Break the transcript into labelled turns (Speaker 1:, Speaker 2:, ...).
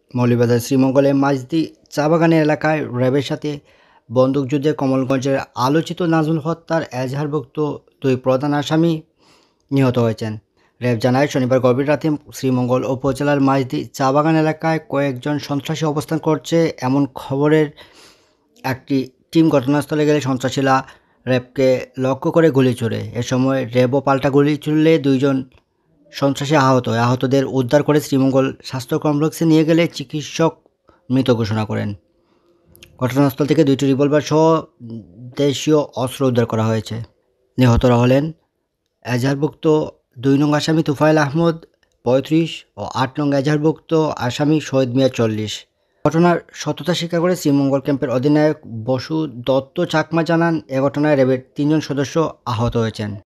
Speaker 1: মৌলভীবাজার শ্রীমঙ্গলের মাঝদি চা বাগানের এলাকায় র্যাবের সাথে বন্দুকযুদ্ধে কমলগঞ্জের আলোচিত নাজমুল হত্যার এজাহারভুক্ত 2 প্রধান আসামি নিহত হয়েছেন। র্যাব জানায়, শনিবার গভীর রাতে শ্রীমঙ্গল উপজেলার মাঝদি চা বাগান এলাকায় কয়েকজন সন্ত্রাসী অবস্থান করছে এমন খবরের একটি টিম ঘটনাস্থলে গেলে সন্ত্রাসীরা র্যাবকে লক্ষ্য করে গুলি ছোড়ে। এ সময় র্যাবও পাল্টা গুলি ছুড়লে 2 জন সন্ত্রাসী আহতদের উদ্ধার করে শ্রীমঙ্গল স্বাস্থ্য কমপ্লেক্সে নিয়ে গেলে চিকিৎসক মৃত ঘোষণা করেন। ঘটনাস্থল থেকে 2টি রিভলভার সহ দেশীয় অস্ত্র উদ্ধার করা হয়েছে। নিহতরা হলেন এজাহারভুক্ত 2 নং আসামি তুফাইল আহমদ 35 ও 8 নং এজাহারভুক্ত আসামি শহীদ মিয়া 40। ঘটনার সত্যতা স্বীকার করে শ্রীমঙ্গল ক্যাম্পের অধিনায়ক বসু দত্ত চাকমা জানান, এ ঘটনায় র্যাবের 3 জন সদস্য আহত হয়েছেন।